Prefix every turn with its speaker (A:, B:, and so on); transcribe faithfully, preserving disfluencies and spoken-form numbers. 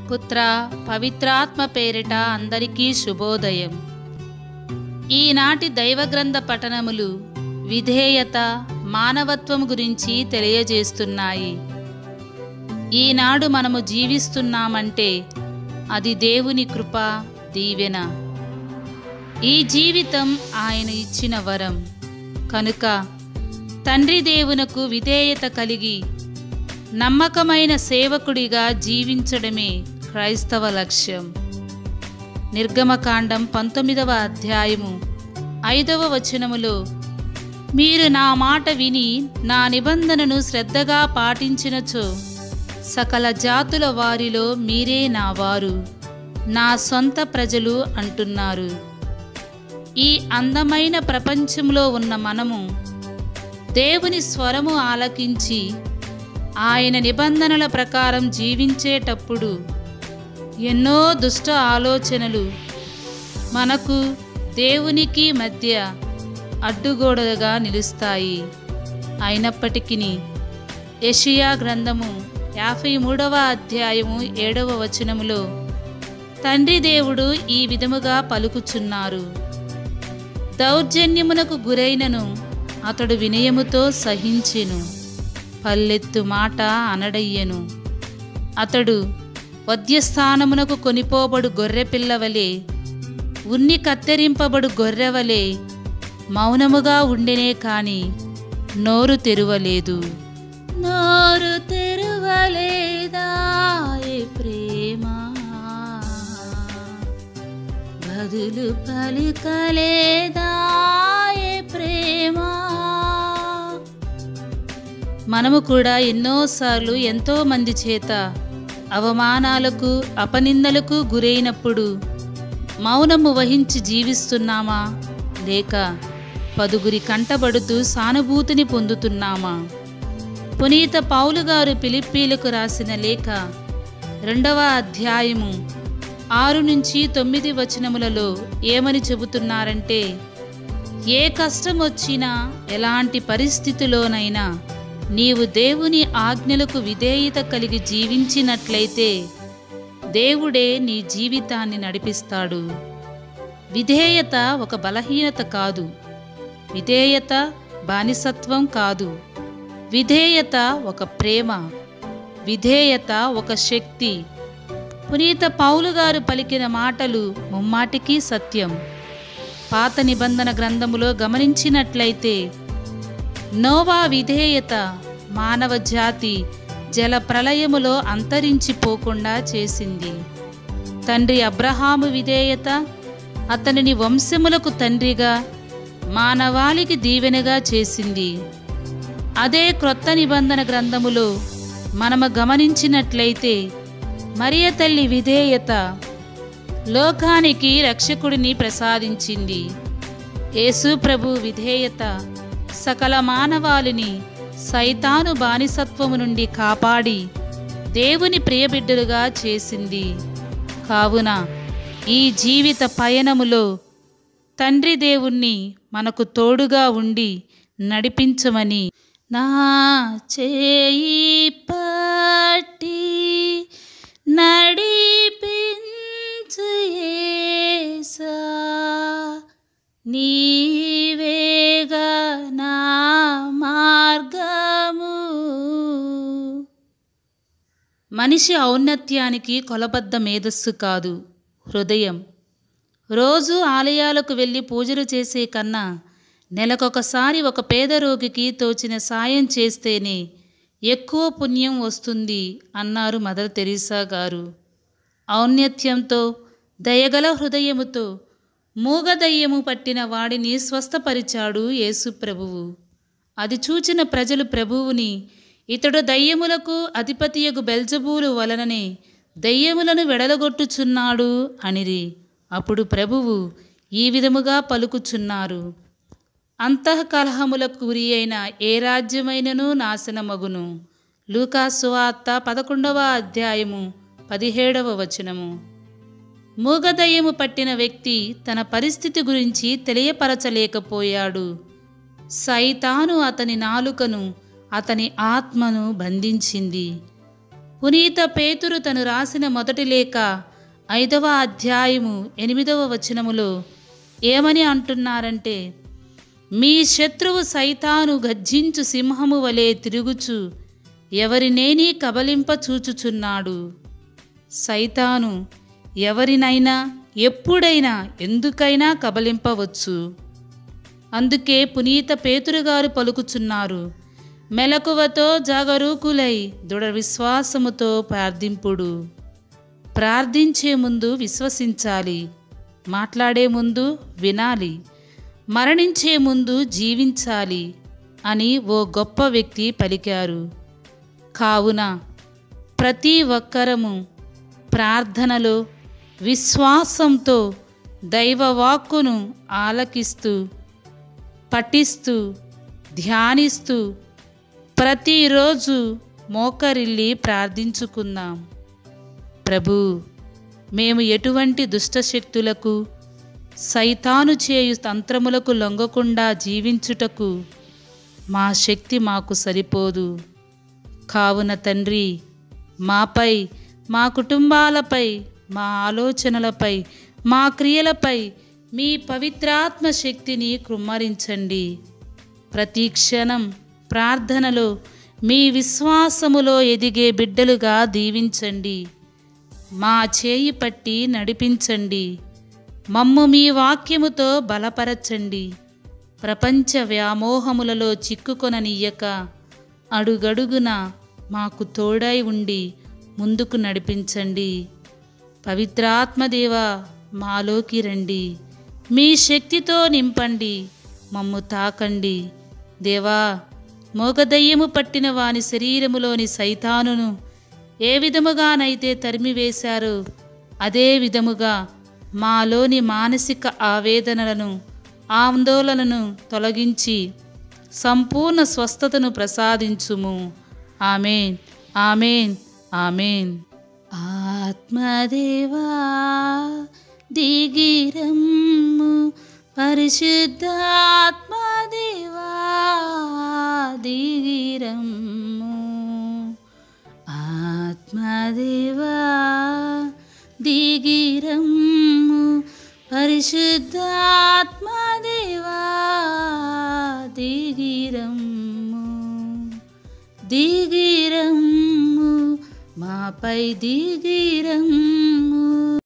A: పుత్ర పవిత్రాత్మ పేరిట అందరికీ శుభోదయం. ఈనాటి దైవగ్రంథ పఠనములు విధేయత, మానవత్వం గురించి తెలియజేస్తున్నాయి. ఈనాడు మనము జీవిస్తున్నామంటే అది దేవుని కృప, దీవెన. ఈ జీవితం ఆయన ఇచ్చిన వరం కనుక తండ్రి దేవునకు విధేయత కలిగి నమ్మకమైన సేవకుడిగా జీవించడమే క్రైస్తవ లక్ష్యం. నిర్గమకాండం పంతొమ్మిదవ అధ్యాయము ఐదవ వచనములో, మీరు నా మాట విని నా నిబంధనను శ్రద్ధగా పాటించినచో సకల జాతుల వారిలో మీరే నా వారు, నా సొంత ప్రజలు అంటున్నారు. ఈ అందమైన ప్రపంచంలో ఉన్న మనము దేవుని స్వరము ఆలకించి ఆయన నిబంధనల ప్రకారం జీవించేటప్పుడు ఎన్నో దుష్ట ఆలోచనలు మనకు దేవునికి మధ్య అడ్డుగోడగా నిలుస్తాయి. అయినప్పటికీ యెషయా గ్రంథము యాభై మూడవ అధ్యాయము ఏడవ వచనములో తండ్రి దేవుడు ఈ విధముగా పలుకుచున్నారు, దౌర్జన్యమునకు గురైనను అతడు వినయముతో సహించెను, పల్లెత్తు మాట అనడయ్యెను. అతడు వధ్యస్థానమునకు కొనిపోబడు గొర్రెపిల్లవలే, ఉన్ని కత్తెరింపబడు గొర్రెవలే మౌనముగా ఉండెనే కాని నోరు తెరువలేదు. నోరు తెరువలేదా ఏ ప్రేమ, బదులు పలుకలేదా ఏ ప్రేమ. మనము కూడా ఎన్నోసార్లు ఎంతో మంది చేత అవమానాలకు, అపనిందలకు గురైనప్పుడు మౌనము వహించి జీవిస్తున్నామా, లేక పదుగురి కంటబడుతూ సానుభూతిని పొందుతున్నామా? పునీత పౌలు గారు ఫిలిప్పీలకు రాసిన లేఖ రెండవ అధ్యాయము ఆరు నుంచి తొమ్మిది వచనములలో ఏమని చెబుతున్నారంటే, ఏ కష్టం వచ్చినా, ఎలాంటి పరిస్థితిలోనైనా నీవు దేవుని ఆజ్ఞలకు విధేయత కలిగి జీవించినట్లయితే దేవుడే నీ జీవితాన్ని నడిపిస్తాడు. విధేయత ఒక బలహీనత కాదు, విధేయత బానిసత్వం కాదు, విధేయత ఒక ప్రేమ, విధేయత ఒక శక్తి. పునీత పౌలు గారు పలికిన మాటలు ముమ్మాటికి సత్యం. పాత నిబంధన గ్రంథములో గమనించినట్లయితే నోవా విధేయత మానవ జాతి జల ప్రళయములో అంతరించిపోకుండా చేసింది. తండ్రి అబ్రహాము విధేయత అతనిని వంశములకు తండ్రిగా, మానవాళికి దీవెనగా చేసింది. అదే క్రొత్త నిబంధన గ్రంథములో మనము గమనించినట్లయితే మరియ తల్లి విధేయత లోకానికి రక్షకుడిని ప్రసాదించింది. యేసు ప్రభు విధేయత సకల మానవాళిని సైతాను బానిసత్వము నుండి కాపాడి దేవుని ప్రియబిడ్డలుగా చేసింది. కావున ఈ జీవిత పయనములో తండ్రి దేవుణ్ణి మనకు తోడుగా ఉండి నడిపించమని, నా చేయి పట్టి నడిపించు యేసా, నీవేగా నా మార్గము. మనిషి ఔన్నత్యానికి కొలబద్ద మేధస్సు కాదు, హృదయం. రోజు ఆలయాలకు వెళ్ళి పూజలు చేసే కన్నా నెలకొకసారి ఒక పేద రోగికి తోచిన సాయం చేస్తేనే ఎక్కువ పుణ్యం వస్తుంది అన్నారు మదర్ తెరీసా గారు. ఔన్నత్యంతో, దయగల హృదయముతో మూగదయ్యము పట్టిన వాడిని స్వస్థపరిచాడు యేసు ప్రభువు. అది చూచిన ప్రజలు ప్రభువుని, ఇతడు దయ్యములకు అధిపతియగు బెల్జబూలు వలననే దయ్యములను వెడలగొట్టుచున్నాడు అనిరి. అప్పుడు ప్రభువు ఈ విధముగా పలుకుచున్నారు, అంతఃకలహములకు గురి అయిన ఏ రాజ్యమైనను నాశనమగును. లూకా సువార్త పదకొండవ అధ్యాయము పదిహేడవ వచనము. మూగదయ్యము పట్టిన వ్యక్తి తన పరిస్థితి గురించి తెలియపరచలేకపోయాడు. సైతాను అతని నాలుకను, అతని ఆత్మను బంధించింది. పునీత పేతురు తను రాసిన మొదటి లేఖ ఐదవ అధ్యాయము ఎనిమిదవ వచనములో ఏమని అంటున్నారంటే, మీ శత్రువు సైతాను గర్జించు సింహము వలె తిరుగుచు ఎవరినేని కబలింప చూచుచున్నాడు. సైతాను ఎవరినైనా ఎప్పుడైనా ఎందుకైనా కబలింపవచ్చు. అందుకే పునీత పేతురుగారు పలుకుచున్నారు, మెలకువతో జాగరూకులై దృఢ విశ్వాసముతో ప్రార్థింపుడు. ప్రార్థించే ముందు విశ్వసించాలి, మాట్లాడే ముందు వినాలి, మరణించే ముందు జీవించాలి అని ఓ గొప్ప వ్యక్తి పలికారు. కావున ప్రతి ఒక్కరము ప్రార్థనలో విశ్వాసంతో దైవవాక్కును ఆలకిస్తూ, పఠిస్తూ, ధ్యానిస్తూ ప్రతిరోజు మోకరిల్లి ప్రార్థించుకుందాం. ప్రభు, మేము ఎటువంటి దుష్టశక్తులకు, సైతాను చేయు తంత్రములకు లొంగకుండా జీవించుటకు మా శక్తి మాకు సరిపోదు. కావున తండ్రి, మాపై, మా కుటుంబాలపై, మా ఆలోచనలపై, మా క్రియలపై మీ పవిత్రాత్మ శక్తిని కుమ్మరించండి. ప్రతి క్షణం ప్రార్థనలో మీ విశ్వాసములో ఎదిగే బిడ్డలుగా దీవించండి. మా చేయి పట్టి నడిపించండి. మమ్ము మీ వాక్యముతో బలపరచండి. ప్రపంచ వ్యామోహములలో చిక్కుకొననియ్యక అడుగడుగున మాకు తోడై ఉండి ముందుకు నడిపించండి. పవిత్రాత్మదేవ, మాలోకి రండి, మీ శక్తితో నింపండి, మమ్ము తాకండి. దేవా, మోగదయ్యము పట్టిన వాని శరీరములోని సైతానును ఏ విధముగానైతే తరిమివేశారో అదే విధముగా మాలోని మానసిక ఆవేదనలను, ఆందోళనను తొలగించి సంపూర్ణ స్వస్థతను ప్రసాదించుము. ఆమేన్, ఆమేన్, ఆమేన్. ఆత్మదేవా దిగిరమ్ము, పరిశుద్ధాత్మదేవా దిగిరమ్ము. ఆత్మదేవా దిగిరమ్ము, పరిశుద్ధాత్మదేవా దిగిరమ్ము. దిగిరమ్ము, మాపై దిగిరమ్ము.